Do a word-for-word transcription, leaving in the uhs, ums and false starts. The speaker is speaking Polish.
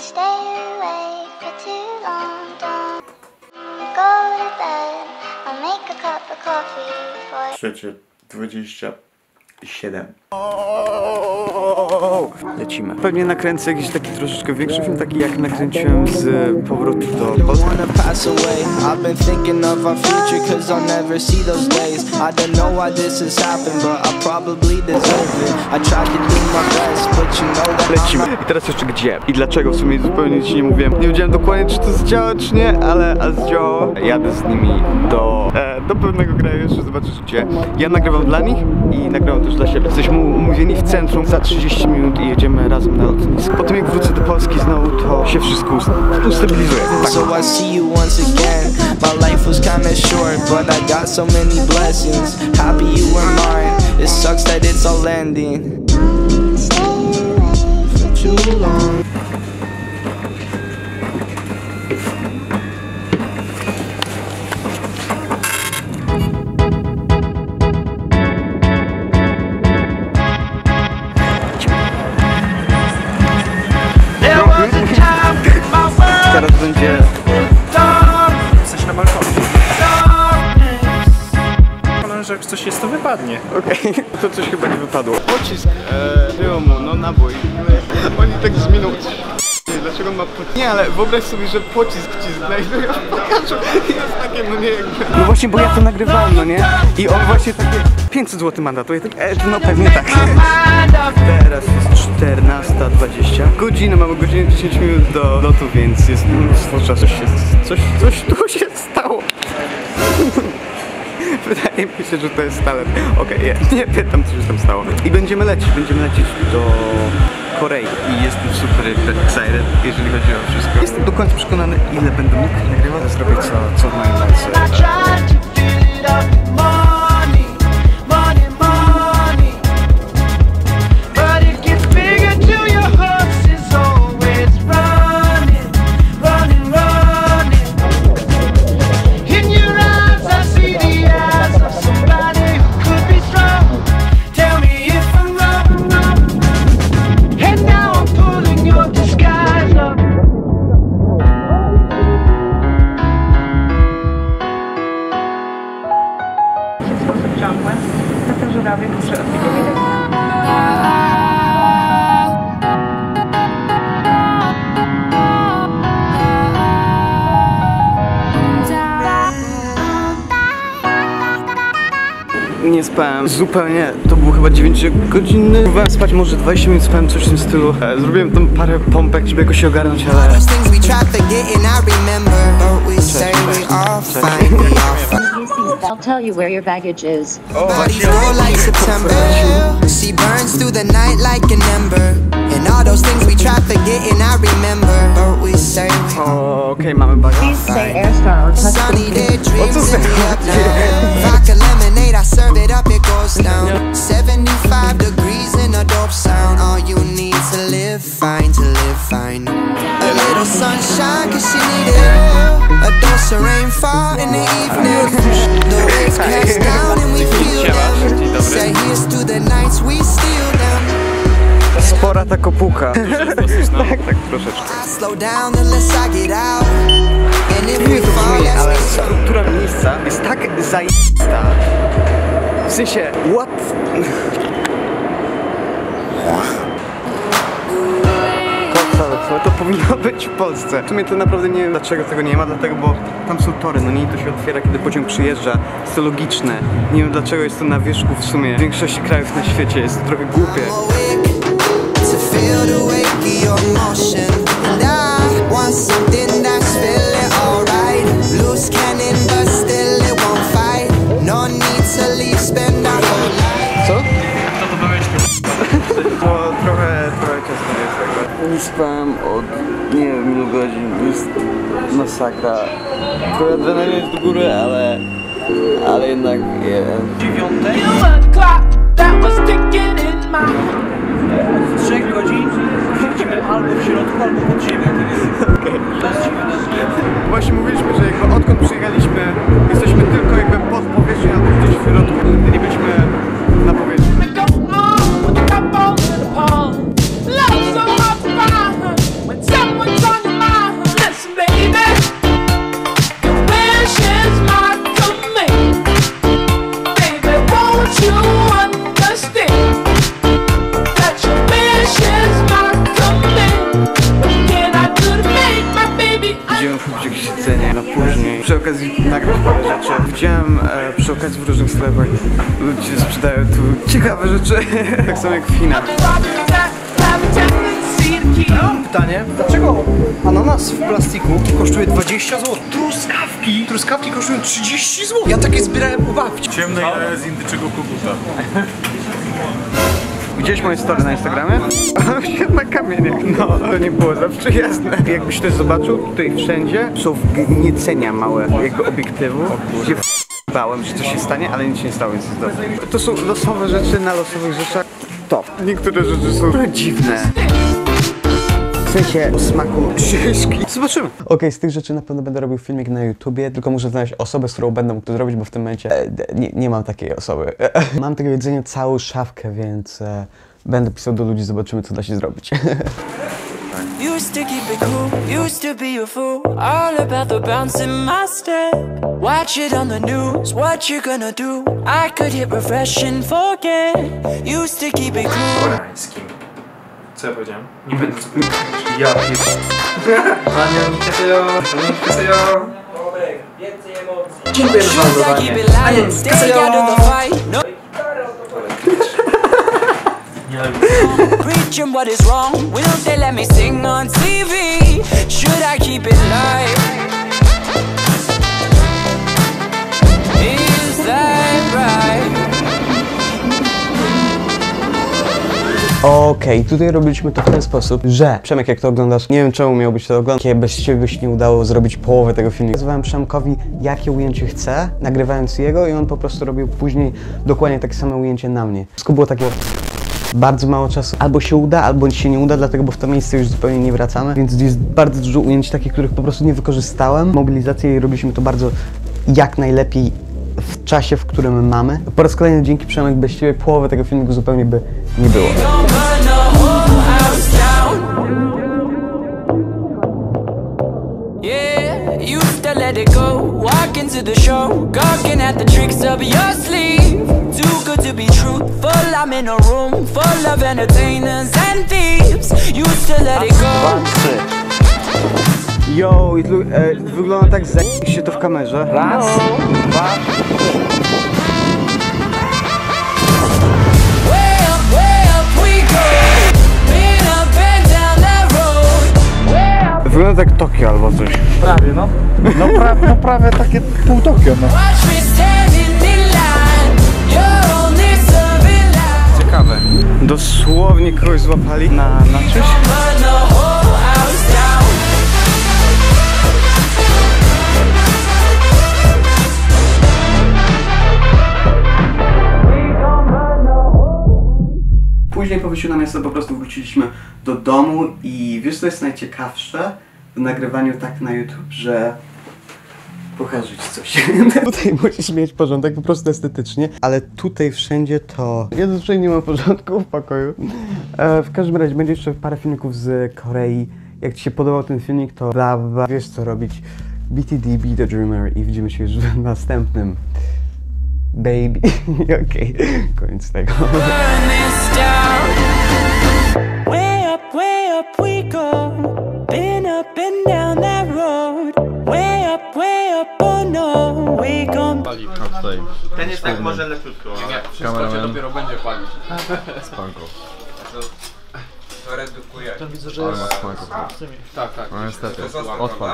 stay awake for too long. Don't go to bed. I'll make a cup of coffee for you. Trzecie, dwadzieścia siedem. Lecimy. Pewnie nakręcę jakiś taki troszeczkę większy film, taki jak nakręciłem z powrotu do Polski. Lecimy. I teraz jeszcze gdzie? I dlaczego? W sumie zupełnie nic nie mówiłem. Nie wiedziałem dokładnie, czy to zdziała, czy nie, ale a zdziałało. Jadę z nimi do, e, do pewnego kraju, jeszcze zobaczysz gdzie. Ja nagrywam dla nich i nagrywam też dla siebie. Jesteśmy umówieni w centrum za trzydzieści minut i jedziemy razem na lotnisko. Po tym jak wrócę do Polski znowu, to się wszystko ustabilizuje. Tak. So I see you once again. My life was kinda short, but I got so many blessings. Happy you were mine. It sucks that it's all ending. For too long. Teraz będzie coś na balkonie. Że jak coś jest, to wypadnie. okej, okay. To coś chyba nie wypadło. Pocisk, e, było mu, no nabój. Oni tak z minut. Dlaczego on ma pocisk? Nie, ale wyobraź sobie, że pocisk wcisnę i to ja pokażę. Jest takie, no nie jakby... No właśnie, bo ja to nagrywałem, no nie? I on właśnie takie pięćset złotych mandatu. Ja tak, e, no pewnie tak. Teraz jest czternasta dwadzieścia. Godzinę, mamy godzinę dziesięć minut do lotu, więc jest mnóstwo czasu. Coś, się, coś, coś tu się stało. Wydaje mi się, że to jest talent. Okej, okay, nie, nie pytam, co się tam stało. I będziemy lecieć, będziemy lecieć do Korei. I jestem super excited, jeżeli chodzi o wszystko. Jestem do końca przekonany, ile będę mógł nagrywać. Zrobię co, co w mojej mocy. Taka żurawie, muszę od tego widać. Nie spałem zupełnie, to był chyba dziewięciogodzinny. Próbowałem spać może dwadzieścia minut, spałem coś w tym stylu. E, zrobiłem tam parę pompek, żeby jakoś się ogarnąć, ale... Cześć. I'll tell you where your baggage is. O, właśnie. She burns through the night like an ember. And all those things we try forgetting, I remember. But we say O, okej, okay, mamy bagaż. Please say Airstar or touch sunny day the dreams in the up now. Vodka lemonade, I serve it up, it goes down. seventy-five degrees in a dope sound. All you need to live fine, to live fine. A little sunshine, cause she need it. A dose of rainfall in the evening. The waves crash down and we feel them. Say here's to the nights we steal them. Spora ta kopuka. Tak, tak troszeczkę. Slow down unless I get out. And if we fall, ale struktura miejsca jest tak zajebista. W sensie, what? To powinno być w Polsce. W sumie to naprawdę nie wiem, dlaczego tego nie ma, dlatego, bo tam są tory, no nie, i to się otwiera, kiedy pociąg przyjeżdża. Jest to logiczne. Nie wiem, dlaczego jest to na wierzchu w sumie. W większości krajów na świecie jest to trochę głupie. Co? Bo trochę, trochę ciasno jest tego. Nie spałem od nie wiem ilu godzin, to jest masakra. Trochę adrenalin jest do góry, ale, ale jednak nie. Dziewiątej? W trzech godzin siedzimy albo w środku, albo pod ziemią. Okay. Właśnie mówiliśmy, że jakby odkąd przyjechaliśmy, jesteśmy tylko jakby pod powierzchnią, albo gdzieś w środku. Nie byliśmy na powierzchni. When someone Widziałem e, przy okazji w różnych sklepach, ludzie sprzedają tu ciekawe rzeczy, tak samo jak w Chinach. Mam pytanie, dlaczego ananas w plastiku kosztuje dwadzieścia złotych? Truskawki! Truskawki kosztują trzydzieści złotych! Ja takie zbierałem ubawki. Ciemne jaja z indyczego koguta. Widziałeś moje story na Instagramie? Na kamieniach. No, to nie było za przyjazne. Jakbyś też zobaczył, tutaj wszędzie są wgniecenia małe jakby obiektywu, gdzie bałem, że coś się stanie, ale nic się nie stało, więc jest dobrze. To są losowe rzeczy na losowych rzeczach. Top. Niektóre rzeczy są dziwne. W sensie o smaku ciężki. Zobaczymy. Okej, okay, z tych rzeczy na pewno będę robił filmik na YouTubie, tylko muszę znaleźć osobę, z którą będę mógł to zrobić, bo w tym momencie e, nie, nie mam takiej osoby. Mam tego jedzenia całą szafkę, więc e, będę pisał do ludzi, zobaczymy, co da się zrobić. Used to keep it cool, used to be a fool, all about the bounce in my step. Watch it on the news, what you gonna do? I could hit refresh and forget. Used to keep it cool. Koreańskim. Co ja powiedziałem? Nie będę co powiedzieć. Ja pierdolę. Annyeonghaseyo, annyeonghaseyo. Więcej emocji. Dziękuję za oglądanie. Annyeonghaseyo. Preaching what is wrong, will they let me sing on T V? Should I keep it live? Is that right? Okej, okay, tutaj robiliśmy to w ten sposób, że Przemek, jak to oglądasz, nie wiem czemu miałbyś to oglądać, kiedy bez ciebie by się nie udało zrobić połowę tego filmu. Nazywałem Przemkowi, jakie ujęcie chcę, nagrywając jego, i on po prostu robił później dokładnie takie samo ujęcie na mnie. Wszystko było takie bardzo mało czasu. Albo się uda, albo się nie uda, dlatego, bo w to miejsce już zupełnie nie wracamy, więc jest bardzo dużo ujęć takich, których po prostu nie wykorzystałem. Mobilizację i robiliśmy to bardzo jak najlepiej w czasie, w którym mamy. Po raz kolejny dzięki, Przemek, bez ciebie połowy tego filmiku zupełnie by nie było. Let it go, walk into the show, gawking at the tricks up your sleeve. Too good to be truthful, I'm in a room full of entertainers and thieves. Used to let it go. Yo, e, wygląda tak z***się to w kamerze. Raz, dwa, wygląda jak Tokio albo coś. Prawie, no. No, pra, no prawie takie pół Tokio, no. Ciekawe. Dosłownie kogoś złapali na, na czymś. Później po wyjściu na miasto po prostu wróciliśmy do domu i wiesz, co jest najciekawsze w nagrywaniu tak na YouTube, że pokażę ci coś. Tutaj musisz mieć porządek po prostu estetycznie, ale tutaj wszędzie to... Ja zazwyczaj nie mam porządku w pokoju. E, w każdym razie będzie jeszcze parę filmików z Korei. Jak ci się podobał ten filmik, to bla, bla, wiesz co robić. B T D, Be The Dreamer i widzimy się już w następnym. Baby. Okej, okay. Koniec tego. Way up, way up we go. Been up and down that road. Way up, way up, oh no. We gon' Pali tutaj. Ten jest tak może leciutko. Nie, wszystko się dopiero będzie palić. Spanko. To redukuje. To widzę, że jest... Tak, tak. No niestety, odpal.